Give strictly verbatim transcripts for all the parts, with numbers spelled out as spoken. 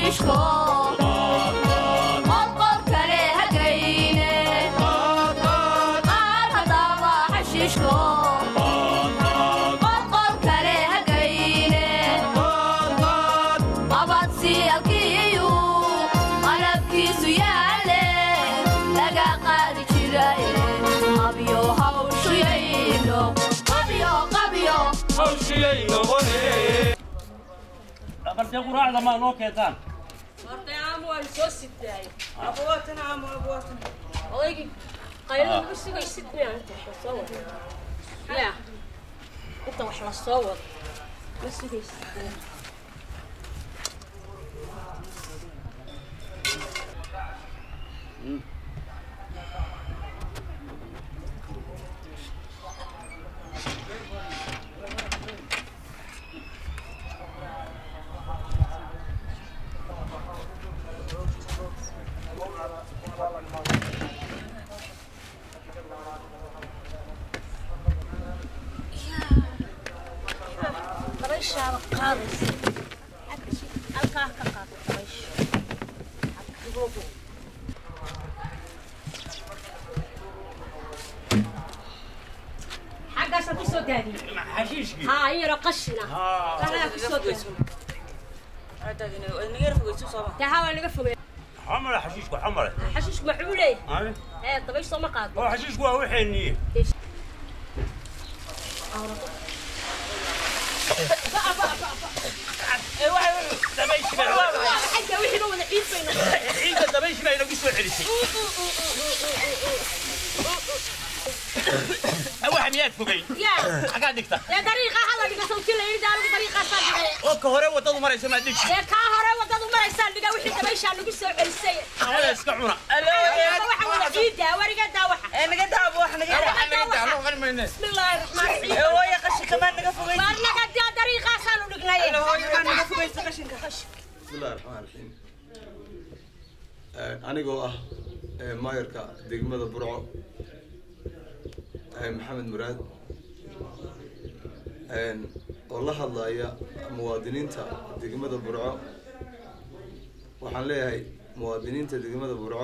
حشيشكو مطبر كليها قينه قال هضابة حشيشكو مطبر كليها قينه أبد سيالكيو قلب كيسو يالي لقا قادي جراي قبيو هاوشو يينو قبيو قبيو هاوشو يينو قلت يقول راعي ما نو كيتان ورتي عام والسوس التاعي ابواتنا عام ابواتنا ويجي قايل بس جاي ستني انت صور لا انت وحلا الصور بس جاي ستني طريش قارص القاه كقاط طريش حاجه سكسو دادي حشيشكي ها هي رقشنا ها انا كسو دادي هذا نغير فوق صباح تحاول نقفل حمر حشيشكو حمر حشيش معولي ها ايه طريش صوم قاط هو حشيشكو هو حنيه بقى بقى بقى ايوه دبيش بقى حاجه وحي لو عيد بينه عيد دبيش بقى لو قسوا عليسي ايوه حميات فوقي يا حاجه دكتا يا طريقه هذا اللي صوتي لي دار طريقه صدق او كهره ودadu maraysa ma dhig يا كهره ودadu maraysa dhiga wixii dabaysha lagu soo celisay hada iska cuna waxa wada jiida wariga daa waxa ee naga daabo wax naga daabo qani mayne bismillaahir rahmaanir rahiim ee way qashi kamaan naga fogay maar naga daa طريقه saanu dhignay ee hooyo kan naga fogay qashinka bismillaahir rahmaanir rahiim ee anigoo ah ee maayarka degmada Burco ee Maxamed Muraad ee oo la hadlaya muwaadiniinta degmada Burco waxaan leeyahay muwaadiniinta degmada Burco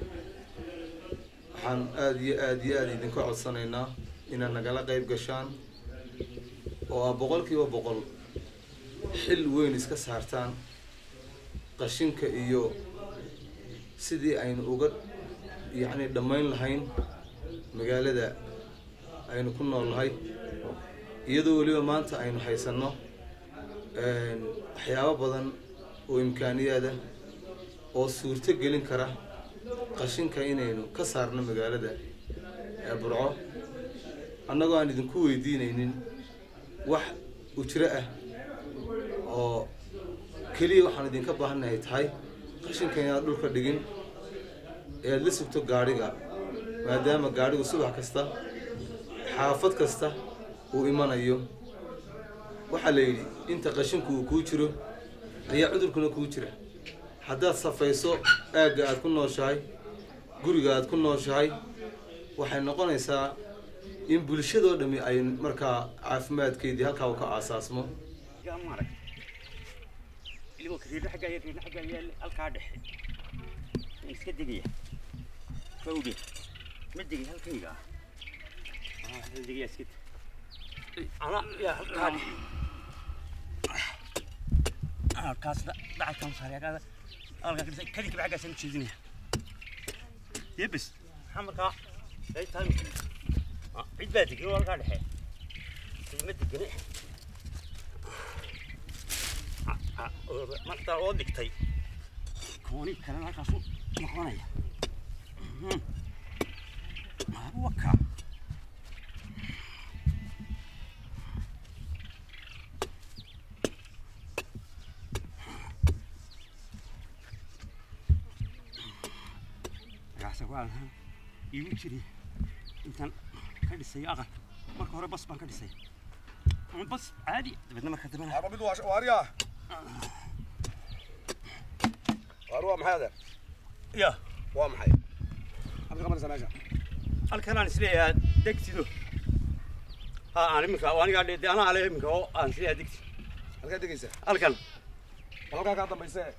waxaan aad iyo aad iyo aad idinku codsanaynaa inaad nagala qayb gashaan oo boqolkiiba boqol xil weyn iska saartaan qashinka iyo sidii aynu uga yacni dhammayn lahayn magaalada aynu ku noolnahay iyadoo waliba maanta aynu haysano waxyaabo badan oo imkaaniyaada oo suurto gelin kara qashinka inaynu ka saarno magaalada ee Burco annagoo aan idinku weydiinaynin wax ujra ah oo kaliya waxaan idinka baahanahay tahay qashinka inaad dhulka dhigin ee la sugto gaariga maadaama gaarigu subax kasta xaafad kasta uu imanayo waxa la yiri inta qashinku uu ku jiro ayaa cudurkuna ku jira haddaad safayso aaga aad ku nooshahay guriga aad ku nooshahay waxay noqonaysaa in bulshadoo dhami ay markaa caafimaadkeedii halkaa uu ka aasaasmo جامعك اللي هو كثير حاجة يرين حاجة يال القاعدة يسكت دقيقة فودي مدقي هالكيجا آه دقيقة سكت أنا يا القاعدة أنا الكاس ده بعد كم صار يا كذا أنا كذا كذي كذا حاجة سنت شيء يبس حمر كا أي تاني عيد بيتك هو القاعدة حي مدقي marta oo dhigtay kooni kale halkaas u noqonaya ma waka gaasa waa iigu jiri intaan ka dhisay aqal marka hore bas baan ka dhisay bas caadi dabadna marka dabana عربي واريا واروا محاذا يا waa maxay halka qabanaysa meesha halkan aan isleeyahay degtido ha aan iminka aniga dheed ana ale iminka oo aan isleeyahay degti halka degaysa halkan halka ka dambaysa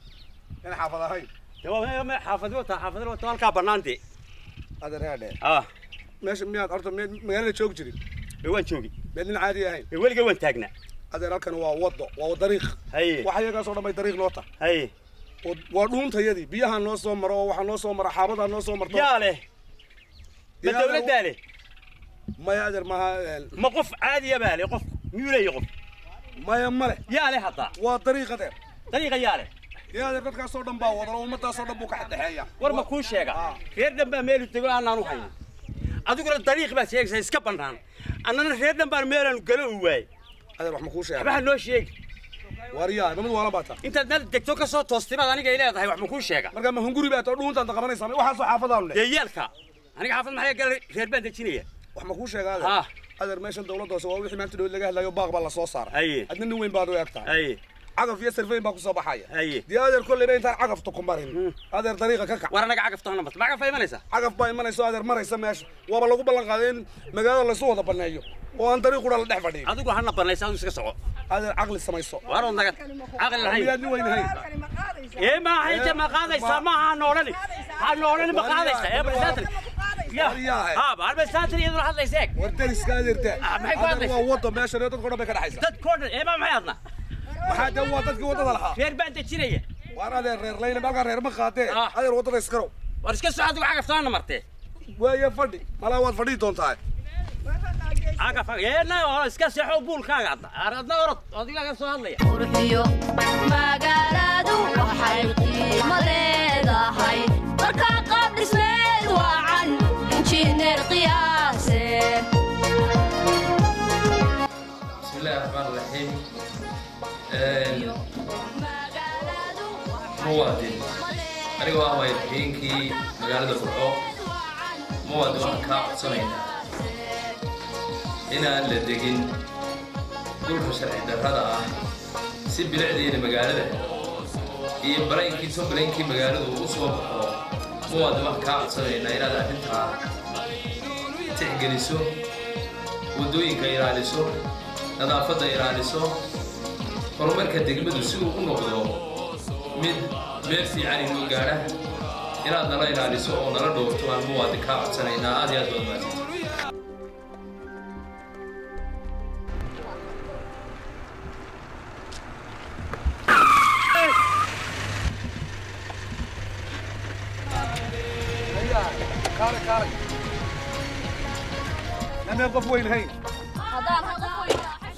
أنا حافظ هاي يا ما حافظ وتا حافظ وتا halka banaanti هذا رهده ah ماشي مياد أرض مياد joog jiri waan joogi بدين عادي هاي weliga waan taagnaa هذا halkan waa wado waa dariiq hay waxa iyaga soo dhamay dariiq loota hay waa dhuuntayadii biyaha noo soo maro waxa noo soo mara xaabada noo soo marto yaa leh ma dawladda leh ما يقدر ما ما قف عادي يا بالي قف ميولا يقف ما يمله يا له حطا وطريقه ده طريقه يا له يا ده dadka soo dhanbaa wada oo umada soo dhanbu ka xadeeya war ma ku sheega reer dhanbaa meel u tago aan aanu hayn adiguna dariiq baa sheegaysa iska banaan annana reer dhanbaa meel aan galo u waay adeer wax ma ku sheega waxa noo sheeg wariyaa mamad wala baata inta meel degto ka soo toostimad aniga ileedahay wax ma ku sheega marka ma hunguri baa too dhuuntan qabanaysa waxa soo xaafadaan leh yeelka aniga xaafad maxay gal reer baan dejinaya wax ma ku sheega adeer adeer meeshan dawladda waa wixii maanta dawlad laga hadlayo baaq baa la soo saaray adna nin weyn baad u eegtaa عقف يسر فين باكو صباحية دي هذا كل بين تاع عقف تكمرين هذا طريقة ككع ورا أنا عقف تهنا بس ما عقف أي منيسة عقف باي منيسة هذا مرة يسميش وابا لقوا بلغ هذين مجال الله سوى ده بنايو وان طريق ولا الدحفة دي هذا كله هنا بنيسة هذا سكسوا هذا عقل السماء سو ورا نقد عقل الحين يا وين هاي إيه ما هي ما قاعد يسمع نورني نورني ما قاعد يسمع إيه بساتر يا ها بعد بساتر يدور هذا يسك ورتني سكادر ده هذا هو وضع ماشي رياضة كنا بكرة حيسة تذكر إيه ما محيطنا waxaa dad wadadkii wadada lahaa reer baan dejinaya waan adeer reer layna balka reer ma qaatee adeer wadada iskaro war iska socod waxa gaftaana martay waaya fadhi mala waad fadhi doontaa aga fa yeena oo iska saxo buulkaaga aradna orod adiga soo hadlaya qurxiyo magaaladu waxay qiimo leedahay marka qaab dhismeed wacan injineer qiyaase bismillaahi rahmaani rahiim muwaadin anigoo ah wayarkeenkii magaalada Burco muwaadin waxaan kaa codsanaynaa inaan la degin dhulka sharci darrada ah si bilicdeena magaalada iyo baraynkii sobraynkii magaaladu u soo baxo muwaadin waxaan kaa codsanaynaa inaad arrintaa tixgeliso waddooyinka ilaaliso nadaafadda ilaaliso horumarka degmadu si uu u noqdo mid meel fiican inuu gaadha inaad nala ilaaliso oo nala dhoofto aan muwaadin kaa codsanaynaa aad iyo aad baad mahadsantahay كاري كاري أنا أقف وين هين هذا هقف وين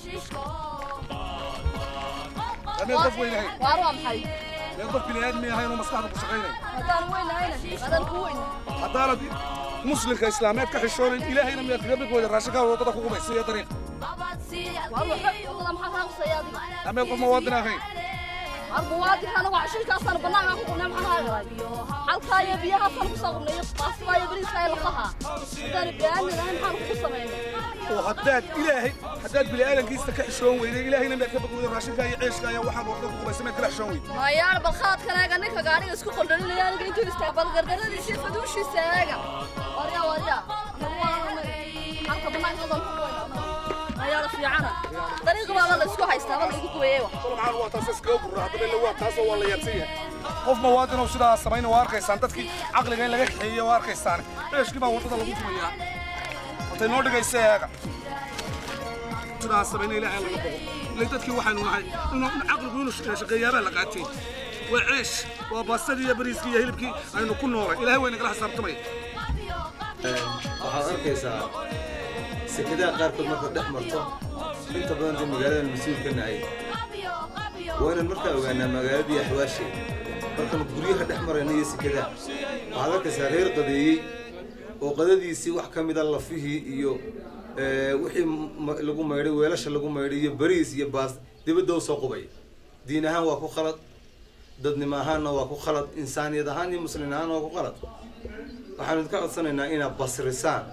أنا أقف وين هين وأروح محي يقف بني آدمي هين ومصلحة بشغيني هذا وين هنا هذا وين هذا مسلم كإسلاميات كحشور إلهي لم يتقبل وين الراشقة ووطن أخوه بيسية طريق وأروح والله محل صيادي أنا أقف موادنا هين المواد أنا وعشرين كاسر بناها كنا محاها حلقة يبيها فنقصهم يقطع سوايا بريس هاي لقها هذا بيان لهم حنقص منه وحداد إلهي حداد بالآلة كيس تكحشون وإذا إلهي لم يكتب كل الراشد كاي يعيش كاي واحد وقفه بس ما كلحشون ما يعرف بالخاط كان قال لك قاعدين يسكو قلنا لي أنا قلت استقبل قردنا دي شيء فدوش الساقة وريا وريا حلقة بناها نظام ما يعرف في عنا طريق ما الله يسكو هيستقبل يقول كويوا طبعا هو تاسس كوب راح بدل هو تاسس ولا يرسيه قف موادنا وشدا سمين واركيسان dadkii aqliga in laga xiyo waarkaysaan eeshkii baa wadada lagu tumayaa intay noo dhigayseega sidaas sameeyay ilaahay laga boqo ilaa dadkii waxaan nahay inuu aqligu inuu shaqeeyaaba la qaatay waa ceesh waa baasadii iyo bariiskii iyo hilibkii aynu ku noolay ilaahay wayna kala xisaabtamay waxaad arkaysaa sekadaha qaarkood markaad dhex marto inta badan dee magaalada mas-uulka nahay waa inaan markaa ogaanaa magaaladii axwaashe markaan guryaha dhex marayna iyo sekadaha waxaad arkaysaa reer qadeeyey oo qadadiisii wax ka mida lafihii iyo wixii lagu maydhay weelasha lagu maydhay iyo bariis iyo baas dibadda u soo qubay diin ahaan waa ku khalad dadnimo ahaanna waa ku khalad insaaniyad ahaan iyo muslimiin ahaan waa ku khalad waxaanu idinka codsanaynaa inaad basrisaan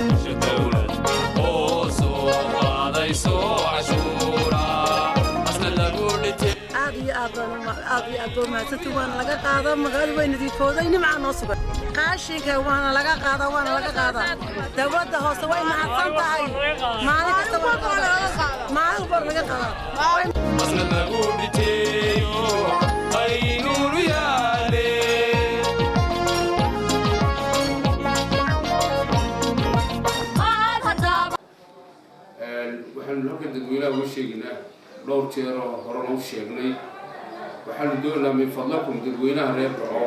aad iyo aad aad iyo aad boomaasatu waana laga qaadaa magaalada way nadiifooday nimca noo sugan qaashinka waana laga qaadaa waana laga qaadaa dawladda hoose way mahadsan tahay maalin kasta maalin walba laga qaadaa jeer oo hore u sheegnay waxaanu doonaynaa min fadlakum dadweynaha reer Burco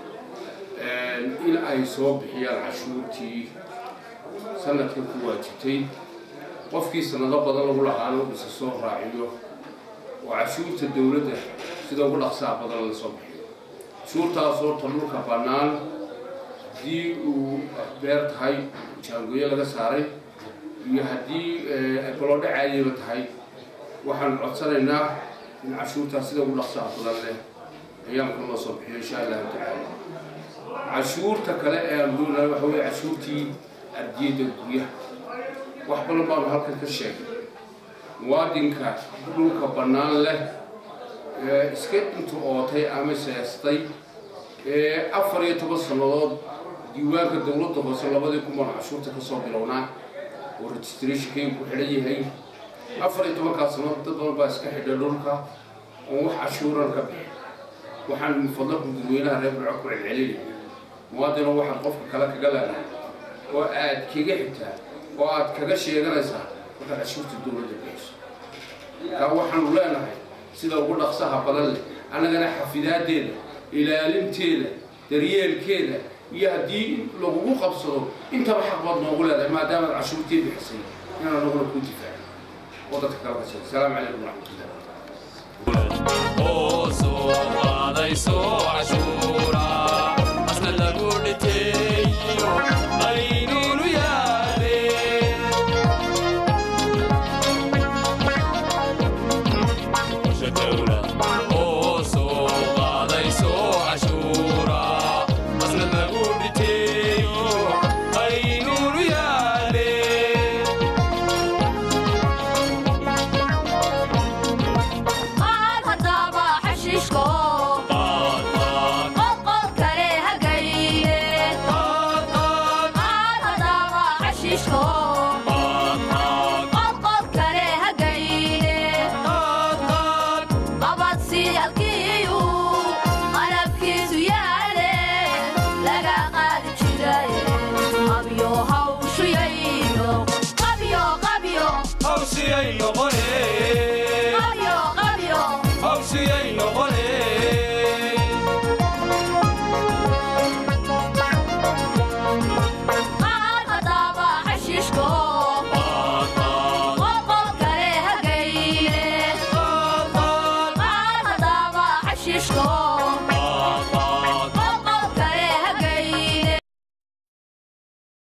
in ay soo bixiyaan cashuurtii sanadkan ku waajibtay qofkii sanado badan lagu lahaano isa soo raaciyo oo cashuurta dawladda sida ugu dhaqsaha badan la soo bixiyo cashuurtaasoo dhulka bannaan haddii uu beer tahay jaangoyo laga saaray iyo haddii balodhe caadiba tahay waxaan codsanaynaa in cashuurtaas sida ugu dhaqsaha badan leh ayaanka loo soo bixiyo insha allahu tacaala cashuurta kale ee aan doonayo waxa weeye cashuurtii ardiyada guryaha wax badan baanu halkan ka sheegay muwaadinka dhulka bannaan leh iska inta ootay ama seestay afar iyo toban sannadood diiwaanka dowladda hoose labadii kumaan cashuurta ka soo bilownaa oo registrationkaygu ku xidhan yahay afar iyo tobankaas sannadood dad badan baa iska xidhay dhulka oon wax cashuuran ka bixin waxaan min fadlakum dadweynaha reer Burco ku celcelinaya muwaadino waxaad qofka kale kaga leedahay oo aad kaga xigtaa oo aad kaga sheeganaysaa markaad cashuurta dowladda bixiso kaa waxaanu leenahay sida ugu dhaqsaha badan leh annagana xafidaadeeda ilaalinteeda daryeelkeeda iyo haddii lagugu qabsado intaba xaq baad noogu leedahay maadaamaad cashuurtii bixisay inaan naguna kuu difaaco oo dadka kala qashay asalaamu calaykum waraxmatullahi oo soo qaadayso cashuura asna lagu dhiteeyo aynuunu yaadeen washa dawla oo soo qaadayso cashuura asna lagu dhiteeyo aynuunu yaadeen qaad haddaba xashiishko